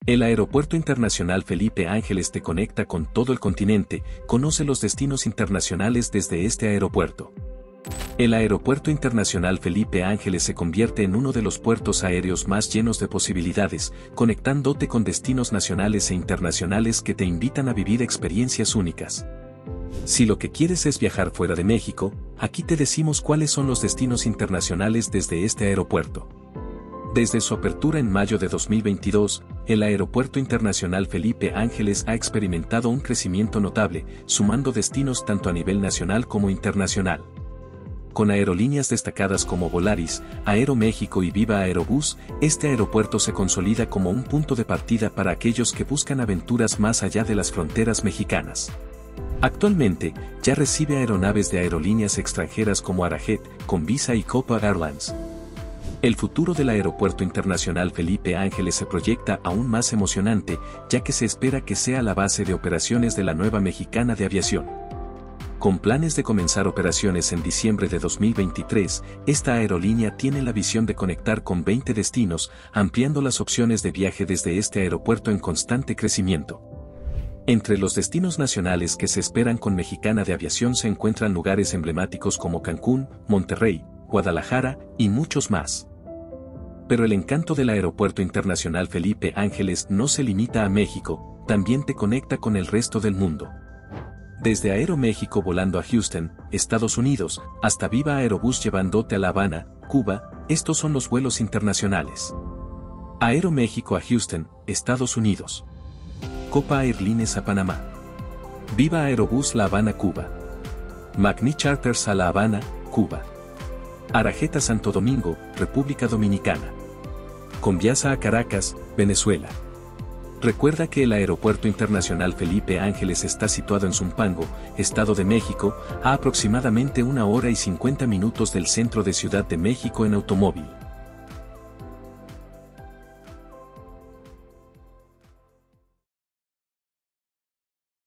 El Aeropuerto Internacional Felipe Ángeles te conecta con todo el continente. Conoce los destinos internacionales desde este aeropuerto. El Aeropuerto Internacional Felipe Ángeles se convierte en uno de los puertos aéreos más llenos de posibilidades, conectándote con destinos nacionales e internacionales que te invitan a vivir experiencias únicas. Si lo que quieres es viajar fuera de México, aquí te decimos cuáles son los destinos internacionales desde este aeropuerto. Desde su apertura en mayo de 2022, el Aeropuerto Internacional Felipe Ángeles ha experimentado un crecimiento notable, sumando destinos tanto a nivel nacional como internacional. Con aerolíneas destacadas como Volaris, Aeroméxico y Viva Aerobús, este aeropuerto se consolida como un punto de partida para aquellos que buscan aventuras más allá de las fronteras mexicanas. Actualmente, ya recibe aeronaves de aerolíneas extranjeras como Arajet, Convisa y Copa Airlines. El futuro del Aeropuerto Internacional Felipe Ángeles se proyecta aún más emocionante, ya que se espera que sea la base de operaciones de la nueva Mexicana de Aviación. Con planes de comenzar operaciones en diciembre de 2023, esta aerolínea tiene la visión de conectar con 20 destinos, ampliando las opciones de viaje desde este aeropuerto en constante crecimiento. Entre los destinos nacionales que se esperan con Mexicana de Aviación se encuentran lugares emblemáticos como Cancún, Monterrey, Guadalajara y muchos más. Pero el encanto del Aeropuerto Internacional Felipe Ángeles no se limita a México, también te conecta con el resto del mundo. Desde Aeroméxico volando a Houston, Estados Unidos, hasta Viva Aerobús llevándote a La Habana, Cuba, estos son los vuelos internacionales. Aeroméxico a Houston, Estados Unidos. Copa Airlines a Panamá. Viva Aerobús La Habana, Cuba. Magni Charters a La Habana, Cuba. Arajet a Santo Domingo, República Dominicana. Conviasa a Caracas, Venezuela. Recuerda que el Aeropuerto Internacional Felipe Ángeles está situado en Zumpango, Estado de México, a aproximadamente 1 hora y 50 minutos del centro de Ciudad de México en automóvil.